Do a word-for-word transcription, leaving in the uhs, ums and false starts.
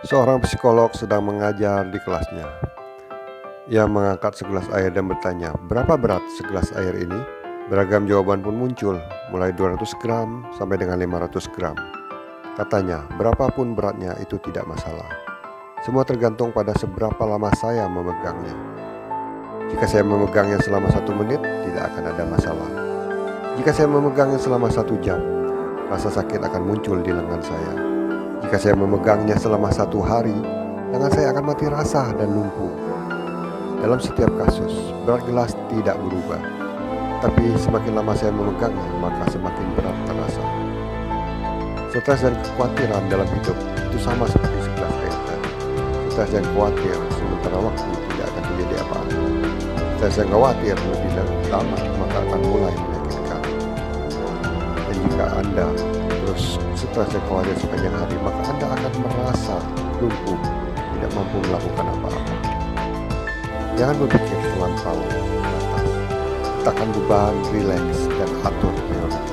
Seorang psikolog sedang mengajar di kelasnya. Ia mengangkat segelas air dan bertanya, "Berapa berat segelas air ini?" Beragam jawaban pun muncul, mulai dua ratus gram sampai dengan lima ratus gram. Katanya, "Berapapun beratnya itu tidak masalah. Semua tergantung pada seberapa lama saya memegangnya. Jika saya memegangnya selama satu menit, tidak akan ada masalah. Jika saya memegangnya selama satu jam, rasa sakit akan muncul di lengan saya. Jika saya memegangnya selama satu hari, tangan saya akan mati rasa dan lumpuh. Dalam setiap kasus, berat gelas tidak berubah. Tapi semakin lama saya memegangnya, maka semakin berat terasa." Stres dan kekhawatiran dalam hidup itu sama seperti segelas air tadi. Stres dan khawatir sementara waktu tidak akan terjadi apa-apa. Stres dan khawatir lebih lama maka akan mulai menyakitkan. Dan jika Anda terus stres dan khawatir sepanjang hari, maka Anda akan merasa lumpuh, tidak mampu melakukan apa-apa. Jangan berpikir terlampau ke atas. Letakkan beban, rileks, dan atur prioritas.